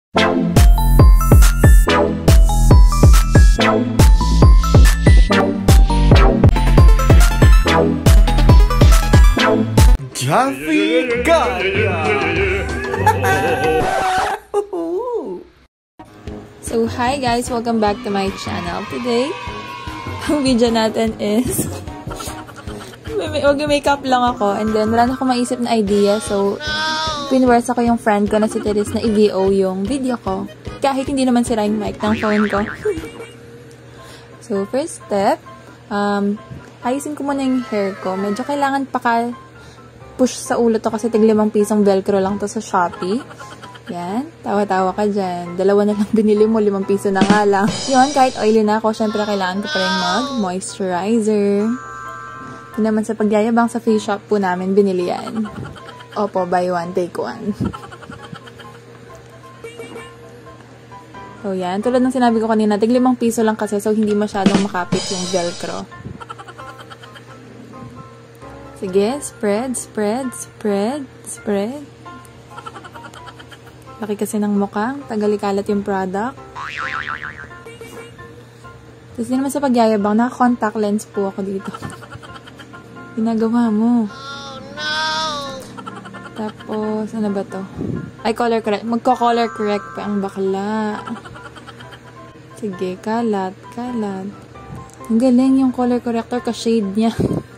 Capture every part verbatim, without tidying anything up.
Jaffy Gaya! So, hi guys! Welcome back to my channel. Today, ang video natin is mag-makeup lang ako and then wala na akong maisip na idea. So, pinwers ako yung friend ko na si Teres na i-V O yung video ko. Kahit hindi naman sira yung mic ng phone ko. So, first step, um, ayusin ko muna yung hair ko. Medyo kailangan paka push sa ulo to kasi tig limang pisong velcro lang to sa Shopee. Yan. Tawa-tawa ka dyan. Dalawa na lang binili mo, limang piso na nga lang. Yun, kahit oily na ako, syempre kailangan ko pa rin mag-moisturizer. Yun naman sa pagyayabang sa face shop po namin, binili yan. Opo, buy one, take one. So, yan. Tulad ng sinabi ko kanina, tig limang piso lang kasi so hindi masyadong makapit yung velcro. Sige, spread, spread, spread, spread. Laki kasi ng mukhang. Tagal ikalat yung product. Tapos din naman sa pagyayabang, naka-contact lens po ako dito. Ginagawa mo. Oh, no! Tapos, ano ba to? Ay, color correct. Magko-color correct pa ang bakla. Sige, kalat, kalat. Ang galing yung color corrector ka-shade niya.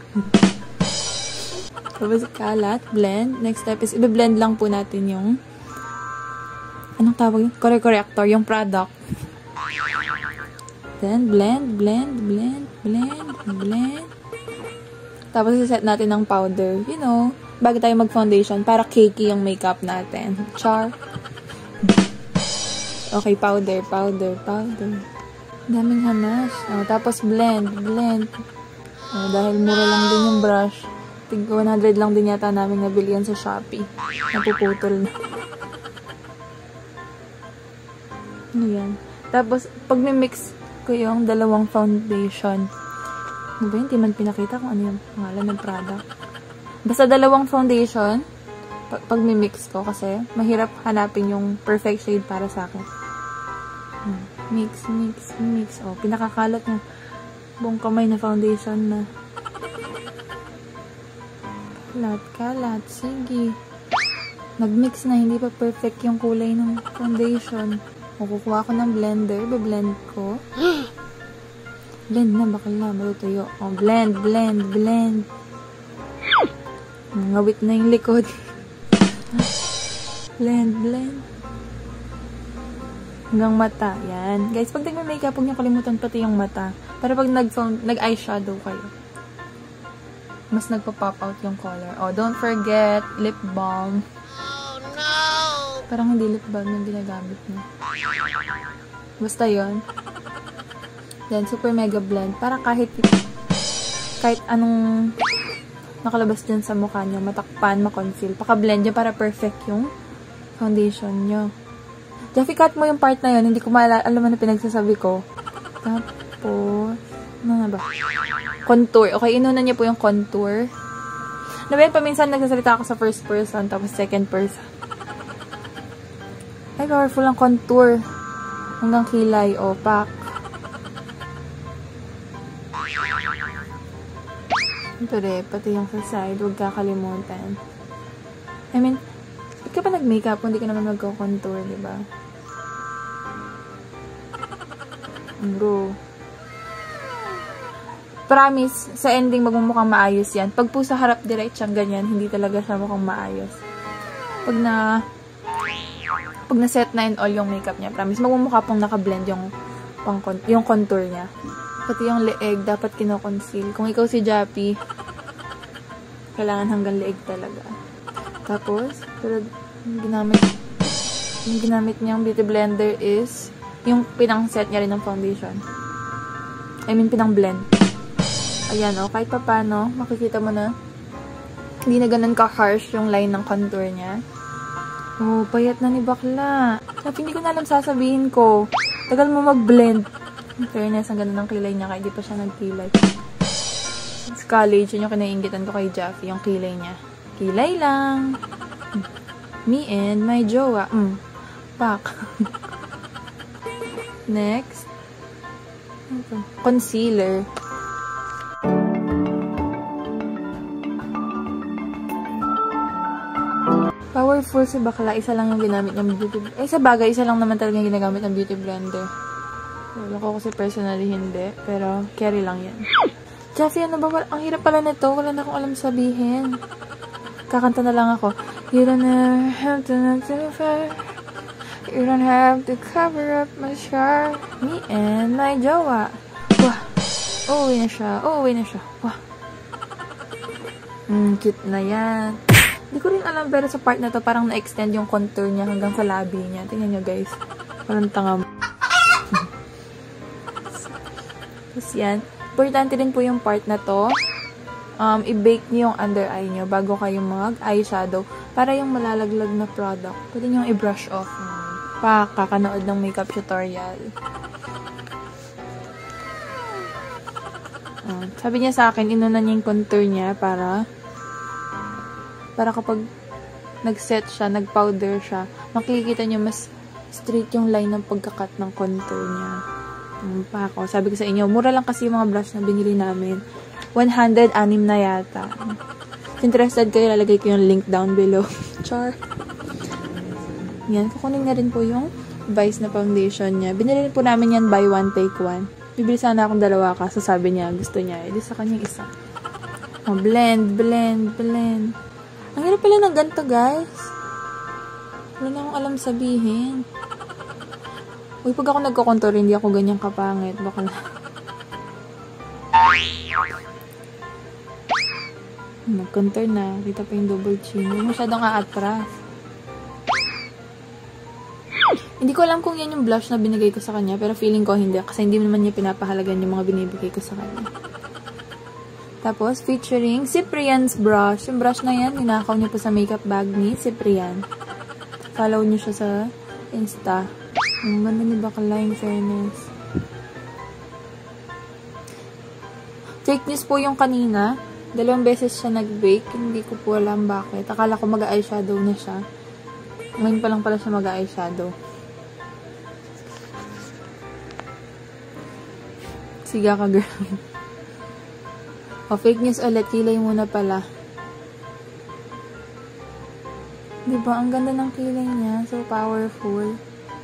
Tapos kalat, blend. Next step is, i-blend lang po natin yung anong tawag yun? Color corrector, yung product. Then, blend, blend, blend, blend, blend. Tapos, iset natin ng powder. You know, bago tayo mag-foundation, para cakey yung makeup natin. Char. Okay, powder, powder, powder. Daming hanas. Oh, tapos, blend, blend. Oh, dahil mura lang din yung brush. tig one hundred lang din yata namin nabili yan sa Shopee. Napuputol na. Ano yan? Tapos, pag may-mix ko yung dalawang foundation. Ano ba yun? Hindi man pinakita kung ano yung pangalan ng product. Basta dalawang foundation, pag, pag may-mix ko kasi mahirap hanapin yung perfect shade para sa akin. Hmm. Mix, mix, mix. O, pinakakalat na buong kamay na foundation na. Kalat, kalat. Sige. Nag-mix na. Hindi pa perfect yung kulay ng foundation. O, kukuha ko ng blender. Be-blend ko. Blend na. Bakala. Malutuyo. O, blend, blend, blend. Ngawit na yung likod. Blend, blend. Hanggang mata. Yan. Guys, pag nag-makeup, huwag niyo kalimutan pati yung mata. Para pag nag-eyeshadow kayo, mas nagpa-pop out yung color. Oh, don't forget, lip balm. Oh, no! Parang hindi lip balm yung ginagamit niya. Basta yun. Then, super mega blend. Para kahit kahit anong nakalabas dyan sa mukha niyo, matakpan, makonceal. Paka-blend niyo para perfect yung foundation niyo. Jaffy, cut mo yung part na yun. Hindi ko maalala, alam mo na pinagsasabi ko. Tapos, ano na ba? Contour. Okay, inuna niya po yung contour. Nabayan, paminsan nagsasalita ako sa first person, tapos second person. Ay, powerful ang contour. Hanggang kilay, opak. Ito rin, pati yung sa side, huwag kakalimutan. I mean, ba't ka pa nag-makeup kung hindi ka naman mag-contour, diba? Bro. Promise, sa ending magmumukhang maayos yan. Pag po sa harap direct siyang ganyan, hindi talaga siya mukhang maayos. Pag na pag na-set na and all yung makeup niya, promise, magmumukha pong naka-blend yung, pang, yung contour niya. Pati yung leeg, dapat kino-conceal. Kung ikaw si Jappy, kailangan hanggang leeg talaga. Tapos, pero yung ginamit, yung ginamit niyang beauty blender is yung pinang-set niya rin ng foundation. I mean, pinang-blend. Ayan, o. Oh, kahit pa paano, makikita mo na hindi na ganun ka-harsh yung line ng contour niya. Oh, payat na ni bakla. Sabi, hindi ko na alam sasabihin ko. Tagal mo mag-blend. In fairness, ang ganda ng kilay niya, kaya di pa siya nagkilay. Sa college, yun yung kinaingitan ko kay Jaffy, yung kilay niya. Kilay lang. Me and my jowa. Mm. Pak. Next. Concealer. Powerful si bakla. Isa lang yung ginamit ng beauty blender. Eh, sa bagay, isa lang naman talaga yung ginagamit ng beauty blender. Wala ko kasi personally hindi. Pero, carry lang yan. Jeffy, ano ba? Ang hirap pala nito. Wala na akong alam sabihin. Kakanta na lang ako. You don't have to not to fair. You don't have to cover up my scar. Me and my jowa. Wah. Uuwi na siya. Uuwi na siya. Wah. Hmm, cute na yan. Hindi ko rin alam, pero sa part na to, parang na-extend yung contour niya hanggang sa labi niya. Tingnan nyo, guys. Parang tanga. Tapos yan. Importante din po yung part na to. Um, i-bake niyo yung under eye niyo bago kayo mag-eyeshadow. Para yung malalaglag na product, pwede nyo i-brush off. Pa, kakanood ng makeup tutorial. Uh, sabi niya sa akin, inuna niya yung contour niya para para kapag nag-set siya, nag-powder siya, makikita niyo mas straight yung line ng pagkakat ng contour niya. Um, pa ako. Sabi ko sa inyo, mura lang kasi yung mga blush na binili namin. one hundred anim na yata. If interested kayo, lalagay ko yung link down below. Char. Yan. Kukunin na rin po yung Vice na foundation niya. Binili rin po namin yan buy one, take one. Bibili sana akong dalawa kaso sabi niya, gusto niya. Edi sa kanyang isa. Oh, blend, blend, blend. Ang hirap pala ng ganito, guys. Wala na akong alam sabihin. Uy, pag ako nagko-contour, hindi ako ganyan kapangit. Baka na. Nag-contour na. Kita pa yung double chin. Hindi masyadong aatras. Hindi ko alam kung yan yung blush na binigay ko sa kanya. Pero feeling ko hindi. Kasi hindi naman niya pinapahalagan yung mga binibigay ko sa kanya. Tapos, featuring Cyprian's brush. Yung brush na yan, ninakaw niyo po sa makeup bag ni Cyprian. Follow niyo siya sa Insta. Ang ganda ni bakla, in fairness. Fake news po yung kanina. Dalawang beses siya nag-bake. Hindi ko po alam bakit. Akala ko mag-eyeshadow na siya. Ngayon pa lang pala siya mag-eyeshadow. Siga ka, girl. O, fake news ulit. Kilay muna pala. Diba? Ang ganda ng kilay niya. So powerful.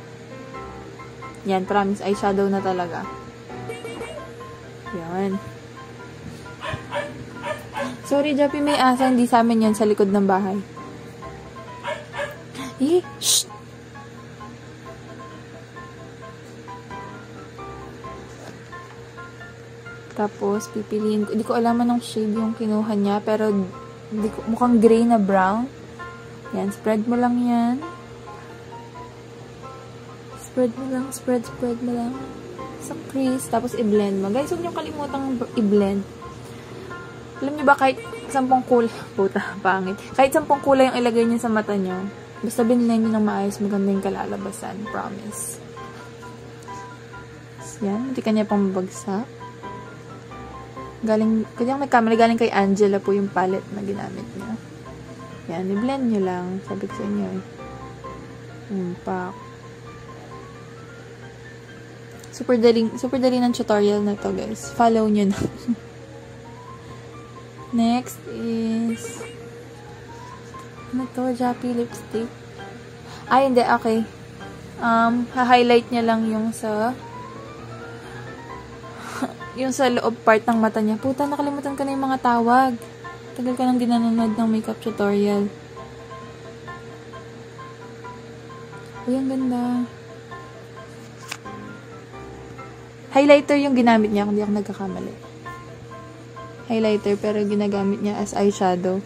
Yan, promise. Eyeshadow na talaga. Yan. Sorry, Jappy, may asa. Hindi sa amin yan sa likod ng bahay. Eh, shh! Tapos, pipiliin ko. Hindi ko alam anong shade yung kinuha niya. Pero, hindi ko, mukhang gray na brown. Yan, spread mo lang yan. Spread mo lang, spread, spread mo lang. Sa crease. Tapos, i-blend mo. Guys, huwag niyo kalimutang i-blend. Alam niyo ba, kahit sampung kulay, puta, pangit. Kahit sampung kulay yung ilagay niyo sa mata niyo, basta binilay niyo ng maayos, maganda yung kalalabasan. Promise. So, yan, hindi kanya pang mabagsak. Galing, kanyang may camera, galing kay Angela po yung palette na ginamit niya. Yan, i-blend nyo lang. Sabi ko sa inyo eh. Hmm, pak. Super daling, super daling ng tutorial na to, guys. Follow nyo na. Next is ano to? Jappy lipstick. Ay, hindi. Okay. Um, ha-highlight niya lang yung sa yung sa loob part ng mata niya. Puta, nakalimutan ko na yung mga tawag. Tagal ka nang dinanood ng makeup tutorial. Uy, ang ganda. Highlighter yung ginamit niya, kung di ako nagkakamali. Highlighter, pero ginagamit niya as eyeshadow.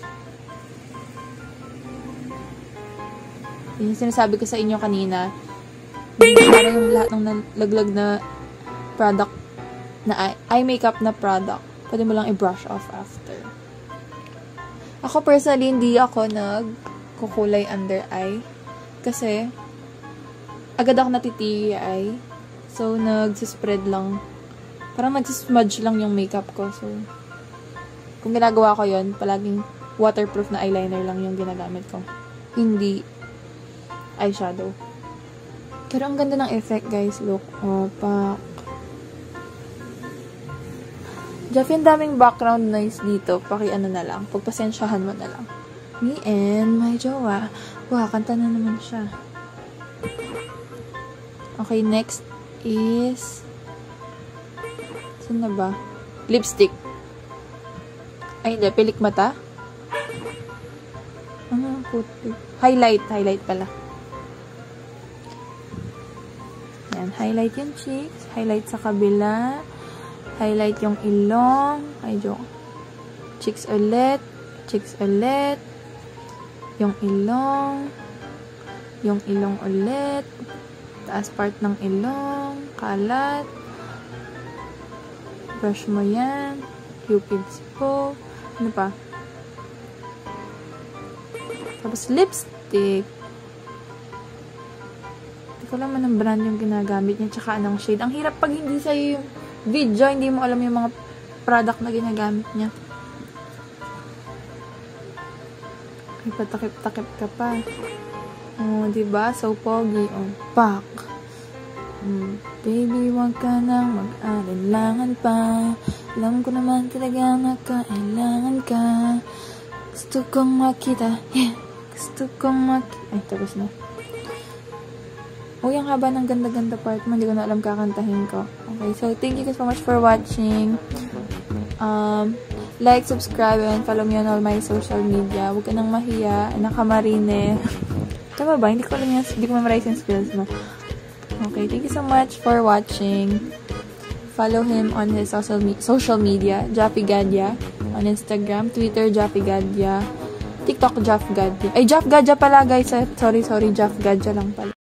Yung sinasabi ko sa inyo kanina, para yung lahat ng nalaglag na product na eye, eye makeup na product, pwede mo lang i-brush off after. Ako personally, hindi ako nagkukulay under eye. Kasi, agad ako natitiri eye. So, nagsispread lang. Parang nagsismudge lang yung makeup ko. So, kung ginagawa ko yon, palaging waterproof na eyeliner lang yung ginagamit ko. Hindi eyeshadow. Pero ang ganda ng effect, guys. Look. Opak. Jeffy, ang daming background noise dito. Paki ano na lang. Pagpasensyahan mo na lang. Me and my jowa. Wow, kanta na naman siya. Okay, next is... Saan na ba? Lipstick. Ay, hindi. Pilik mata. Ano? Puti. Highlight. Highlight pala. Yan. Highlight yung cheeks. Highlight sa kabila. Highlight yung ilong. Ay, joke. Cheeks ulit. Cheeks ulit. Yung ilong. Yung ilong ulit. Taas part ng ilong. Kalat. Brush mo yan. Cupid's bow. Ano pa? Tapos lipstick. Hindi ko alam anong brand yung ginagamit niya. Tsaka anong shade. Ang hirap pag hindi sa'yo yung video, hindi mo alam yung mga product na ginagamit niya. Ay, patakip-takip ka pa. Oh, diba? So, pogi. Oh, pak. Mm, baby, wag ka nang mag-alinlangan pa. Alam ko naman talaga nakailangan ka. Gusto kong makita. Yeah. Gusto kong makita. Ay, tapos na. Oh, yung haba ng ganda-ganda part mo. Hindi ko na alam kakantahin ko. Okay, so thank you guys so much for watching. Um, like, subscribe, and follow me on all my social media. Huwag ka nang mahiya. Nakamarine. Tama ba? Hindi ko alam yung, hindi ko memorize yung skills mo. Okay, thank you so much for watching. Follow him on his social, me social media. Jaffy Gadya. On Instagram, Twitter, Jaffy Gadya. TikTok, Jaff Gadya. Ay, Jaff Gadya pala, guys. Sorry, sorry. Jaff Gadya lang pala.